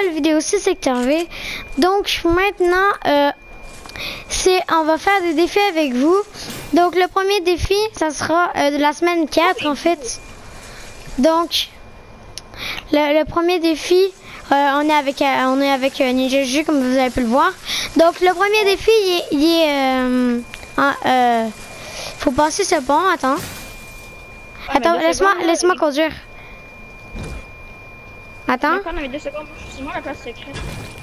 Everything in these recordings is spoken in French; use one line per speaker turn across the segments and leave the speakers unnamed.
nouvelle vidéo sur Secteur V. Donc maintenant, on va faire des défis avec vous. Donc le premier défi, ça sera de la semaine 4 en fait. Donc le premier défi, on est avec Ninja Juju comme vous avez pu le voir. Donc le premier défi, faut passer ce pont. Attends. Attends, laisse-moi conduire. Attends.
On avait 2 secondes. C'est moi la place secrète.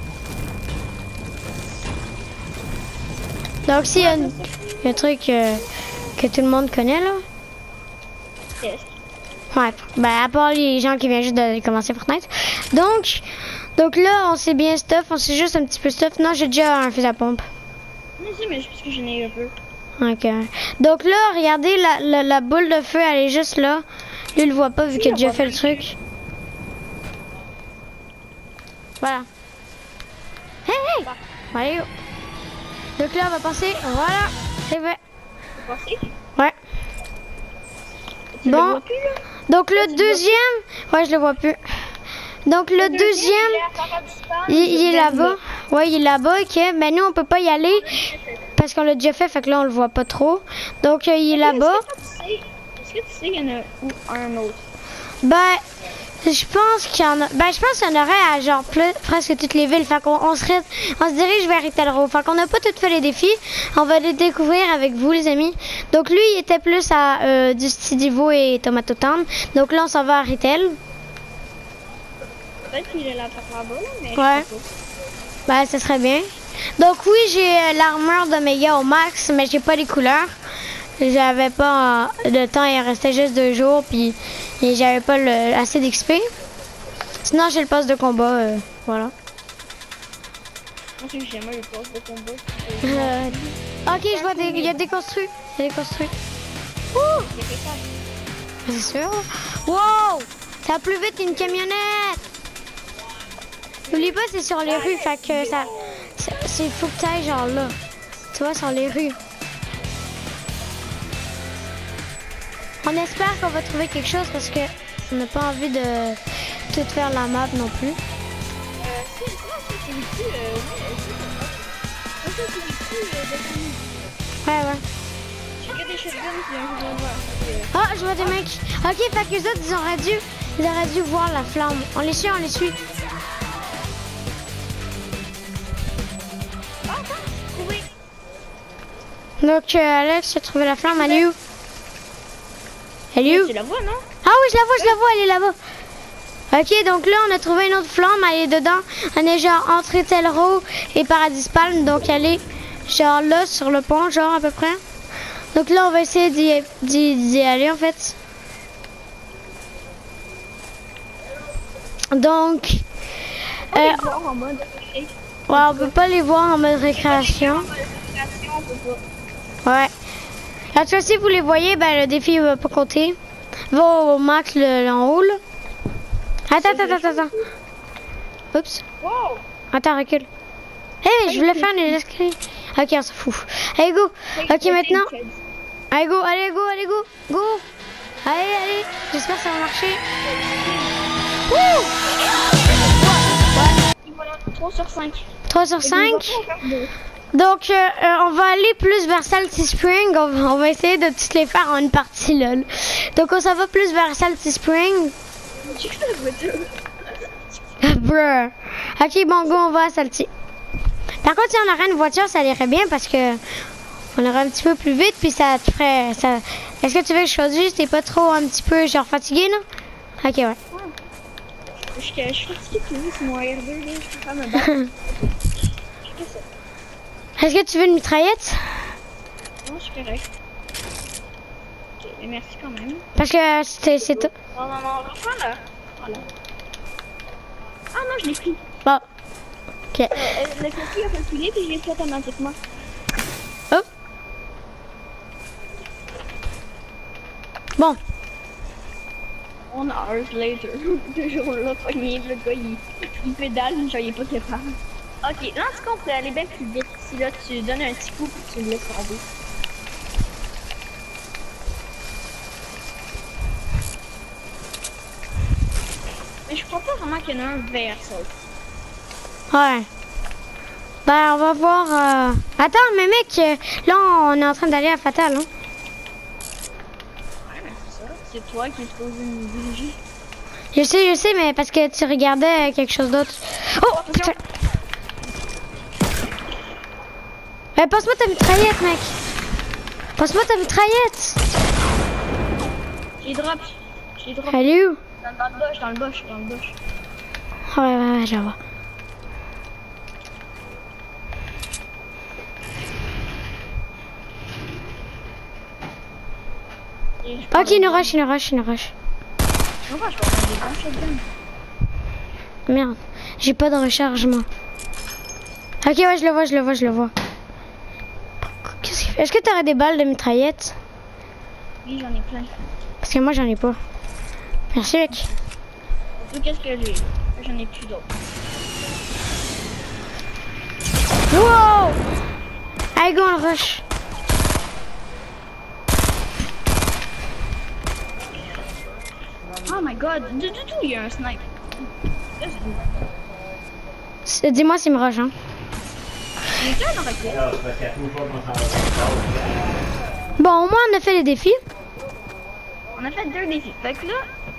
Donc s'il y a un truc que tout le monde connaît là.
Yes.
Ouais, ben à part les gens qui viennent juste de commencer Fortnite. Donc là on s'est bien stuff, on s'est juste un petit peu stuff. Non, j'ai déjà un fusil à pompe.
Si, mais je pense que j'en ai un peu.
Ok. Donc là, regardez, la boule de feu, elle est juste là. Lui, il le voit pas vu qu'il a déjà fait le truc. Voilà. Hey, hey! Allez, go. Donc là, on va passer. Voilà, c'est fait.
Vous pensez?
Ouais.
Tu le vois plus, là?
Donc le deuxième... Ouais, je le vois plus. Donc le deuxième, il est là-bas. Ouais, il est là-bas, ok. Mais nous, on peut pas y aller parce qu'on l'a déjà fait que là, on le voit pas trop. Donc, il est là-bas.
Est-ce que tu sais qu'il y en a un autre?
Ben, je pense qu'il y en a... Ben, je pense qu'il y en aurait à genre presque toutes les villes. Fait qu'on on se dirige vers Italro. Fait qu'on n'a pas tout fait les défis. On va les découvrir avec vous, les amis. Donc, lui, il était plus à du Stidivo et Tomato Town. Donc là, on s'en va à Ritel.
Peut-être qu'il est là là-bas, mais
ouais. Ben, ça serait bien. Donc oui, j'ai l'armure de Mega au max, mais j'ai pas les couleurs. J'avais pas de temps, il restait juste 2 jours, puis j'avais pas assez d'XP. Sinon, j'ai le pass de combat, voilà.
Moi, j'ai jamais le pass de combat.
Ok, je vois il y a des construits. Il y a des construits. Ouh! C'est sûr. Wow! Ça va plus vite qu'une camionnette! N'oublie pas, c'est sur les rues, fait que ça... C'est faut que t'ailles genre là. Tu vois, sur les rues. On espère qu'on va trouver quelque chose parce que on n'a pas envie de tout faire la map non plus. Ouais. Ah, je vois des mecs. Ok, fait que les autres, ils auraient dû voir la flamme. On les suit. Donc Alex, j'ai trouvé la flamme, elle est où?
Tu la vois, non?
Ah oui, je la vois, elle est là-bas. Ok, donc là, on a trouvé une autre flamme, elle est dedans. On est genre entre Telro et Paradis Palm, donc elle est genre là, sur le pont, genre à peu près. Donc là, on va essayer d'y aller, en fait. Donc...
ouais,
on peut pas les voir en mode récréation. Ouais. En tout cas, si vous les voyez, ben le défi va pas compter. Va au max en haut là. Attends. Oups.
Wow.
Attends, recule. Hey, je voulais faire les escaliers. Ok, on s'en fout. Allez, go. Ok, maintenant. Allez, go. Go. Allez. J'espère que ça va marcher. Wouh!
Voilà, 3 sur 5.
3 sur 5. Donc, on va aller plus vers Salty Spring. On va essayer de toutes les faire en une partie, lol. Donc, on s'en va plus vers Salty Spring. Bruh. Ok, bon, go, on va à Salty. Par contre, si on aurait une voiture, ça irait bien parce que on aurait un petit peu plus vite, puis ça te ferait... Ça... Est-ce que tu veux que je choisisse? T'es pas trop un petit peu, genre, fatigué, non? Ok, ouais.
Je suis fatiguée, tu vois, c'est mon R2, là. Je peux pas me battre.
Est-ce que tu veux une mitraillette?
Non, je suis correct. Ok, mais merci quand même.
Parce que c'est tout.
Non, on va prendre là. Voilà. Ah non, je l'ai pris.
Bon. Ok.
Le coquille a calculé puis je l'ai fait automatiquement.
Hop. Bon.
1 hour later. Toujours là, pogné, le gars, il pédale, genre il est pas capable. Ok, là, en tout cas, on peut aller bien plus vite. Si là, tu donnes un petit coup et tu le laisses tomber. Mais je crois pas vraiment qu'il y en a un vers ça aussi.
Ouais. Ben, on va voir... Attends, mais mec, là, on est en train d'aller à Fatal, hein.
Ouais, mais c'est ça. C'est toi qui te poses une bougie.
Je sais, mais parce que tu regardais quelque chose d'autre. Oh, putain. Passe-moi ta mitraillette, mec. Passe-moi ta mitraillette.
J'ai drop. J'ai drop.
Elle est où?
Dans le bush, dans le bush, dans le bush.
Ouais, je la vois. Ok, une rush.
Non, je vais prendre des bons shotguns.
Merde, j'ai pas de rechargement. Ok, ouais, je le vois. Qu'est-ce qu'il fait? Est-ce que t'aurais des balles de mitraillette?
Oui, j'en ai plein.
Parce que moi, j'en ai pas. Merci, mec.
Surtout, qu'est-ce que j'ai? J'en ai plus d'autres.
Wow! Allez, go, on rush.
Oh my god, du tout, il y a un snipe.
Dis-moi s'il me rush, hein.
Il y a un raquette.
Bon, au moins, on a fait les défis.
On a fait 2 défis. Fait que là,